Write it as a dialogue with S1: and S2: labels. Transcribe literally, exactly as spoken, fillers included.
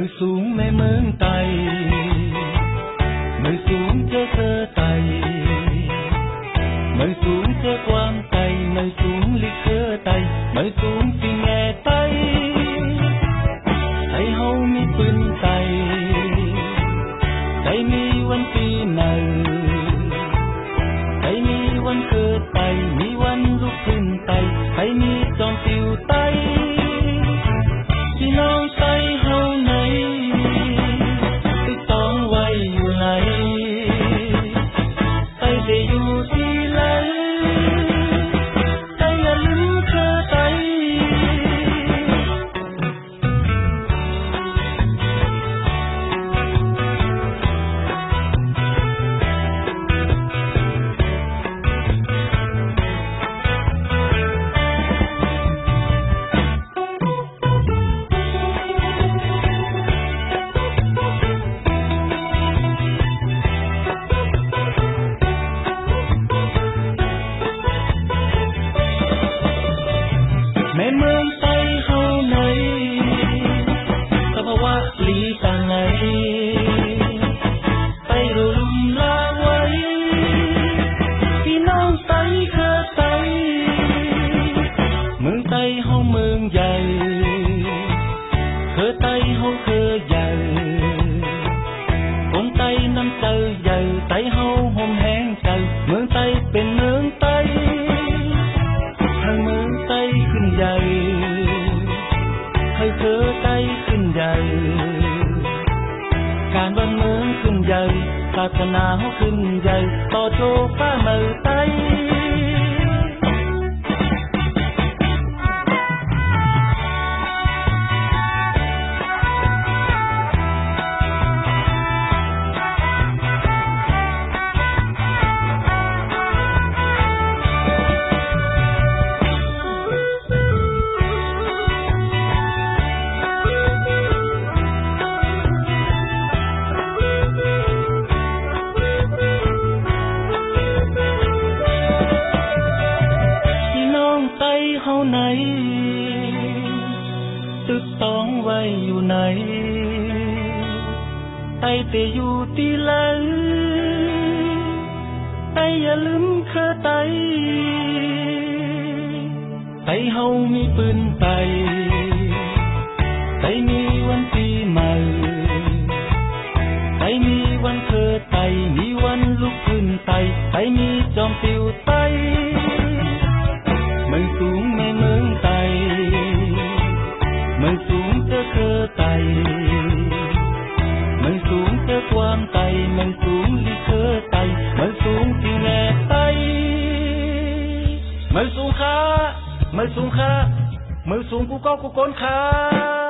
S1: สูงแม่เมืองไตมือสูงเจอเธอไตมือสูงเจอความไตมือสูงลิเคอไตมือสูงสิแง่ไตไตเฮามีปืนไตไตมีวันปีไหนไตมีวันเกิดไตมีวันลุกขึ้นไตไตมีจอมติวไตพี่น้องไตเฮาไหนติดต้องไว้อยู่ไหนไตจะอยู่ที่ไหนไตอย่าลืมเธอไตแม่เมืองไตเฮาไหนสภาวะลีต่างไหนไตเราลุ่มลาไว้พี่น้องไตเคอไตเมืองไตเฮาเมืองใหญ่เคอไตเฮาเคอใหญ่คนไตน้ำใจใหญ่ไตเฮาห่มแห้งใจเมืองไตเป็นเมืองไตทั้งเมืองไตขึ้นใหญ่ให้เธอไตขึ้นใหญ่การวันเมืองขึ้นใหญ่ศาสนาเฮาขึ้นใหญ่ต่อโจฟ้าเมืองไตไตเฮาไหนตึกต้องไว้อยู่ไหนไตเตอยู่ที่ไหนไตอย่าลืมเคอไตไตเฮามีปืนไตไตมีวันปีใหม่ไตมีวันเกิดไตมีวันลุกขึ้นไตไตมีจอมติวไตมันสูงไม่เมืองไตมันสูงเจอเคอไตมันสูงเจอความไตมันสูงลิเคอไตมันสูงที่แน่ไตมันสูงขามันสูงขามันสูงกูก็กูก้นขา